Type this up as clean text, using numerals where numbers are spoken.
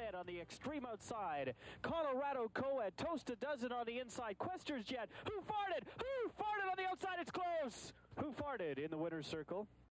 Hearted on the extreme outside. Colorado Co-Ed, Toast a Dozen on the inside. Quester's Jet, Hoof Hearted on the outside, it's close. Hoof Hearted in the winner's circle.